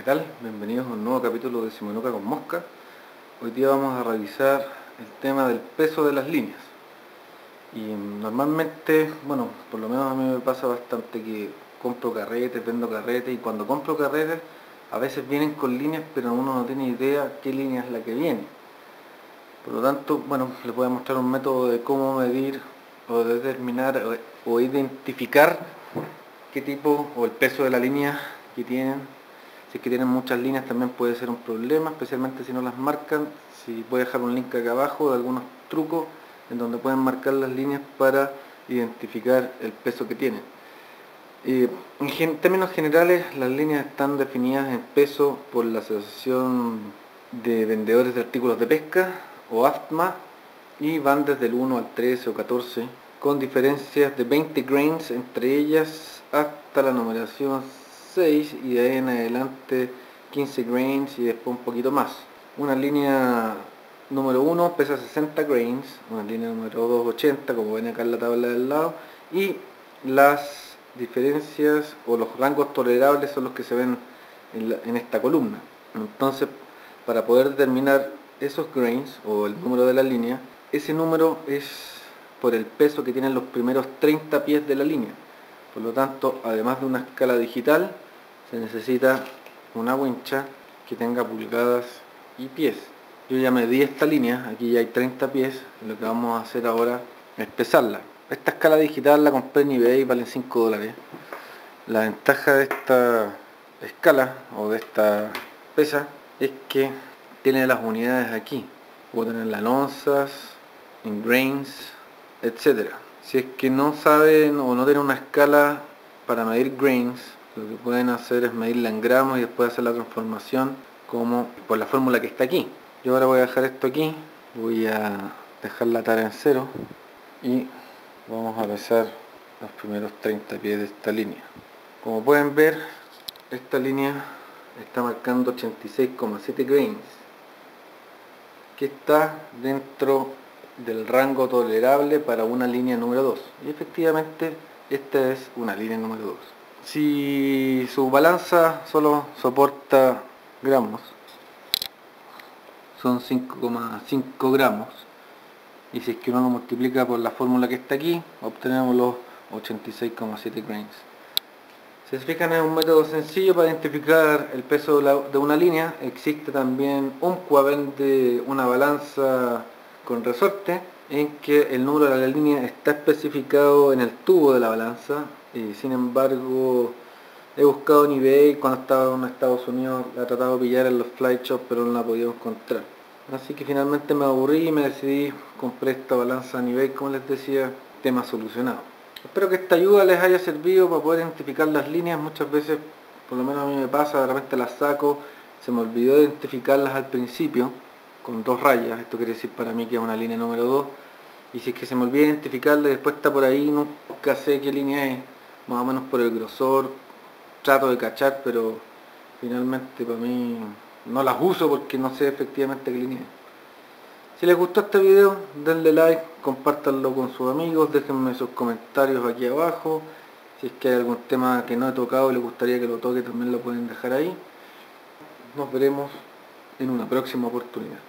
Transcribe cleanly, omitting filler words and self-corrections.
tal? Bienvenidos a un nuevo capítulo de Simonuca con Mosca. Hoy día vamos a revisar el tema del peso de las líneas. Y normalmente, bueno, por lo menos a mí me pasa bastante que compro carretes, vendo carretes, y cuando compro carretes a veces vienen con líneas, pero uno no tiene idea qué línea es la que viene. Por lo tanto, bueno, les voy a mostrar un método de cómo medir o determinar o identificar qué tipo o el peso de la línea que tienen. Si es que tienen muchas líneas también puede ser un problema, especialmente si no las marcan. Si voy a dejar un link acá abajo de algunos trucos en donde pueden marcar las líneas para identificar el peso que tienen. En términos generales, las líneas están definidas en peso por la Asociación de Vendedores de Artículos de Pesca, o AFTMA, y van desde el 1 al 13 o 14, con diferencias de 20 grains entre ellas hasta la numeración 6, y de ahí en adelante 15 grains y después un poquito más. Una línea número 1 pesa 60 grains, una línea número 2 80, como ven acá en la tabla del lado, y las diferencias o los rangos tolerables son los que se ven en esta columna. Entonces, para poder determinar esos grains o el número de la línea, ese número es por el peso que tienen los primeros 30 pies de la línea. Por lo tanto, además de una escala digital, se necesita una wincha que tenga pulgadas y pies. Yo ya medí esta línea, aquí ya hay 30 pies, y lo que vamos a hacer ahora es pesarla. Esta escala digital la compré en eBay, vale $5. La ventaja de esta escala o de esta pesa es que tiene las unidades aquí. Puedo tenerla en onzas, en grains, etc. Si es que no saben o no tienen una escala para medir grains, lo que pueden hacer es medirla en gramos y después hacer la transformación como por la fórmula que está aquí. Yo ahora voy a dejar esto aquí, voy a dejar la tara en 0 y vamos a pesar los primeros 30 pies de esta línea. Como pueden ver, esta línea está marcando 86,7 grains, que está dentro del rango tolerable para una línea número 2. Y efectivamente esta es una línea número 2. Si su balanza solo soporta gramos, son 5,5 gramos. Y si es que uno lo multiplica por la fórmula que está aquí, obtenemos los 86,7 grains. Si se fijan, es un método sencillo para identificar el peso de una línea. Existe también UMCUA, vende una balanza con resorte en que el número de la línea está especificado en el tubo de la balanza, y sin embargo he buscado en eBay cuando estaba en Estados Unidos, la he tratado de pillar en los fly shops pero no la he podido encontrar. Así que finalmente me aburrí y me decidí, compré esta balanza en eBay, como les decía, tema solucionado. Espero que esta ayuda les haya servido para poder identificar las líneas. Muchas veces, por lo menos a mí me pasa, de repente las saco, se me olvidó identificarlas al principio con 2 rayas, esto quiere decir para mí que es una línea número 2, y si es que se me olvida identificarla y después está por ahí, nunca sé qué línea es, más o menos por el grosor, trato de cachar, pero finalmente para mí no las uso porque no sé efectivamente qué línea es. Si les gustó este video, denle like, compártanlo con sus amigos, déjenme sus comentarios aquí abajo. Si es que hay algún tema que no he tocado y les gustaría que lo toque, también lo pueden dejar ahí. Nos veremos en una próxima oportunidad.